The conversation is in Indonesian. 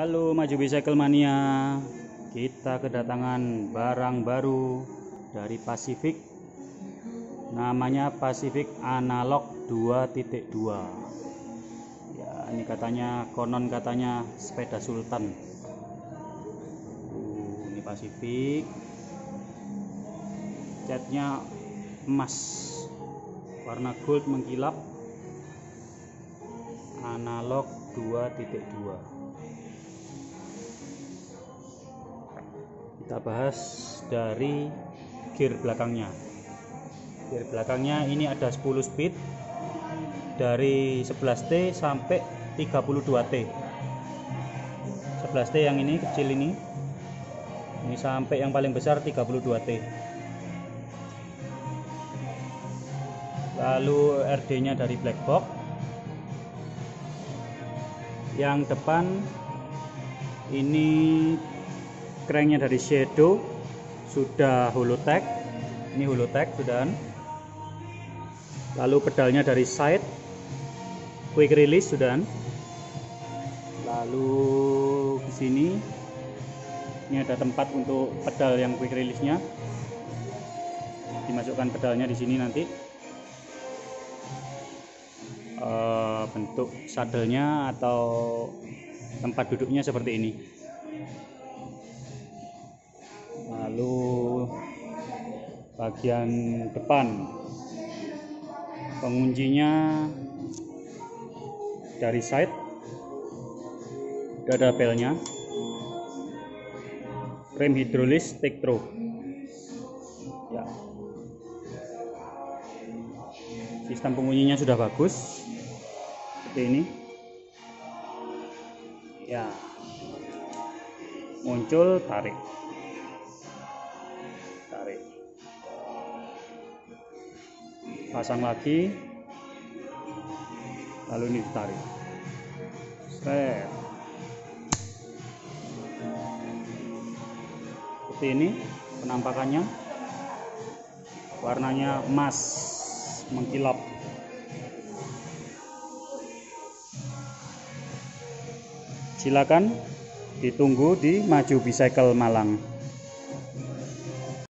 Halo Maju Bicycle Mania, kita kedatangan barang baru dari Pacific, namanya Pacific Analog 2.2. Ya, ini katanya, konon katanya sepeda sultan. Ini Pacific, catnya emas, warna gold mengkilap, analog 2.2. Kita bahas dari gear belakangnya. Gear belakangnya ini ada 10 speed dari 11T sampai 32T. 11T yang ini kecil ini sampai yang paling besar 32T. Lalu RD-nya dari black box. Yang depan ini cranknya dari Shadow, sudah Holotech. Ini Holotech sudah. Lalu pedalnya dari Side, quick release sudah. Lalu di sini ini ada tempat untuk pedal yang quick release-nya. Dimasukkan pedalnya di sini nanti. Bentuk sadelnya atau tempat duduknya seperti ini. Lalu bagian depan penguncinya dari Side, ada belnya, rem hidrolis Tektro ya. Sistem penguncinya sudah bagus seperti ini ya, muncul tarik, pasang lagi, lalu ini ditarik, seret. Seperti ini penampakannya, warnanya emas mengkilap. Silakan ditunggu di Maju Bicycle Malang.